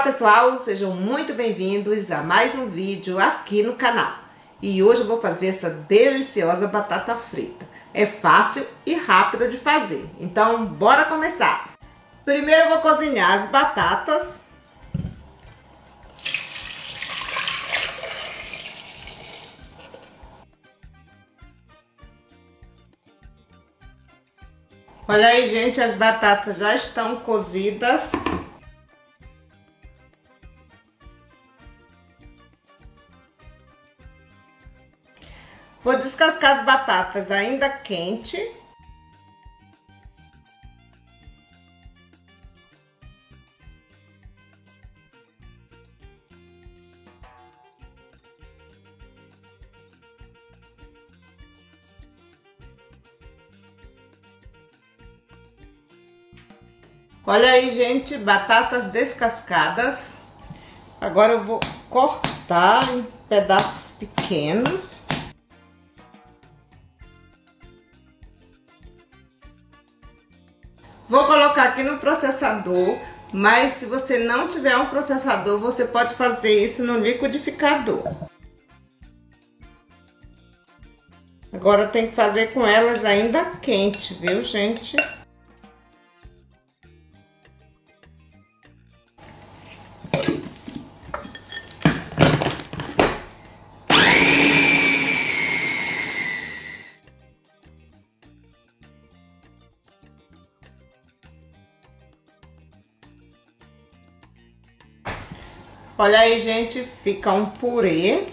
pessoal, sejam muito bem-vindos a mais um vídeo aqui no canal. E hoje eu vou fazer essa deliciosa batata frita. É fácil e rápida de fazer, então bora começar. Primeiro eu vou cozinhar as batatas. Olha aí, gente, as batatas já estão cozidas. Vou descascar as batatas ainda quente. Olha aí, gente, batatas descascadas. Agora eu vou cortar em pedaços pequenos. Vou colocar aqui no processador, mas se você não tiver um processador, você pode fazer isso no liquidificador. Agora tem que fazer com elas ainda quente, viu, gente? Olha aí, gente, fica um purê.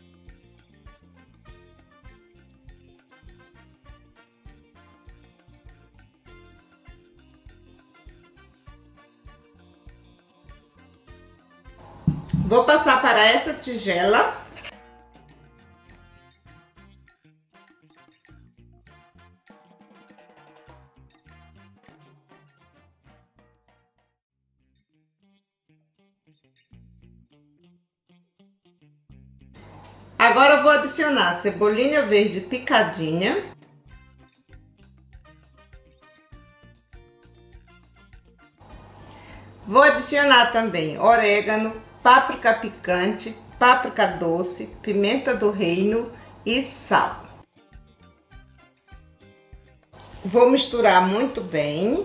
Vou passar para essa tigela. Agora eu vou adicionar cebolinha verde picadinha. Vou adicionar também orégano, páprica picante, páprica doce, pimenta do reino e sal. Vou misturar muito bem.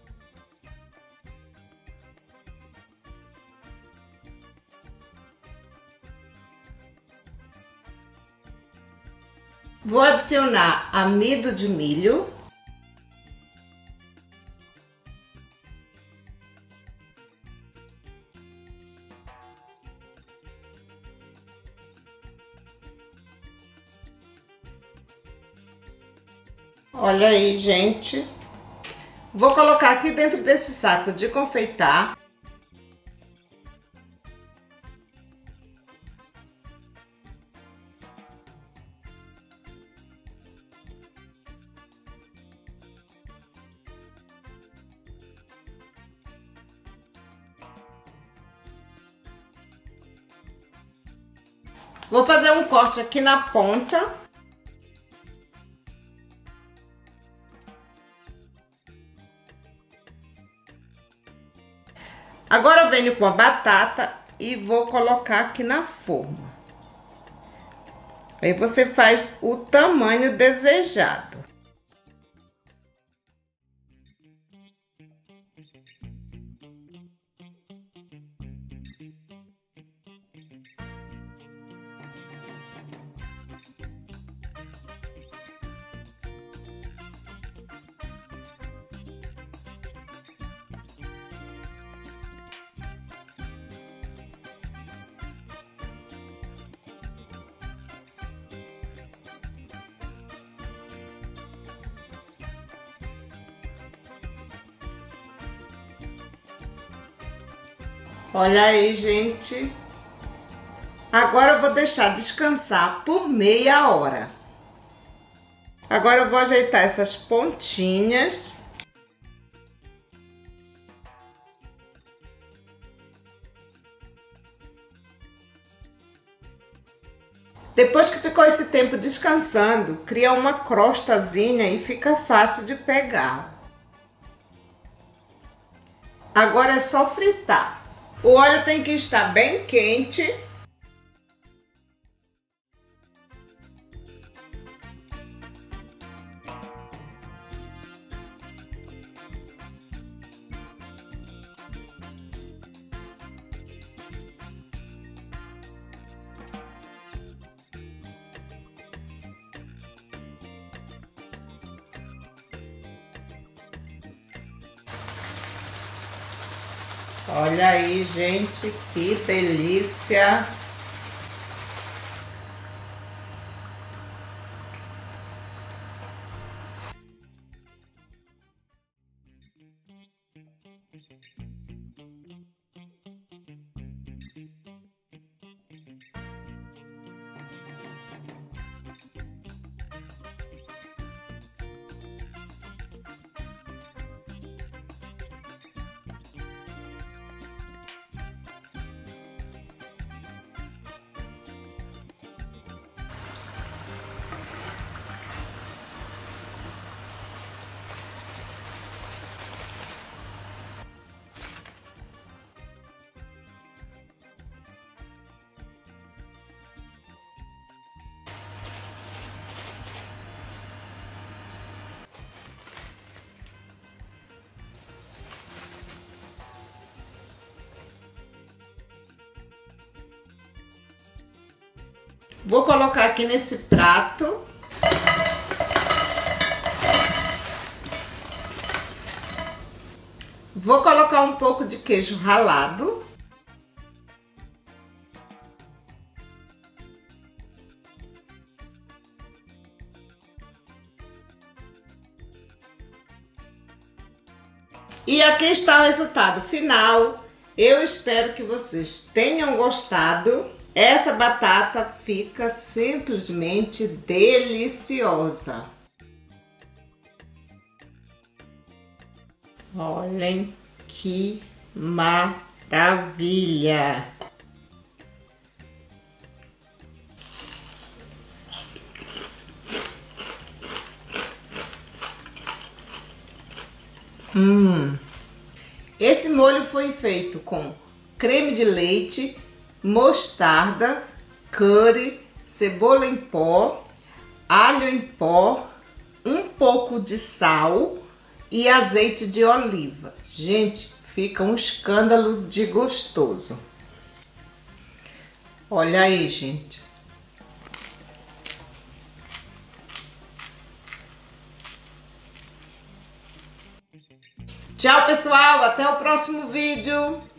Vou adicionar amido de milho. Olha aí, gente. Vou colocar aqui dentro desse saco de confeitar. Vou fazer um corte aqui na ponta. Agora eu venho com a batata e vou colocar aqui na forma. Aí você faz o tamanho desejado. Olha aí, gente. Agora eu vou deixar descansar por meia hora. Agora eu vou ajeitar essas pontinhas. Depois que ficou esse tempo descansando, cria uma crostazinha e fica fácil de pegar. Agora é só fritar. O óleo tem que estar bem quente. Olha aí, gente, que delícia! Vou colocar aqui nesse prato. Vou colocar um pouco de queijo ralado. E aqui está o resultado final. Eu espero que vocês tenham gostado. Essa batata fica simplesmente deliciosa. Olhem que maravilha! Esse molho foi feito com creme de leite, mostarda, curry, cebola em pó, alho em pó, um pouco de sal e azeite de oliva. Gente, fica um escândalo de gostoso. Olha aí, gente. Tchau, pessoal. Até o próximo vídeo.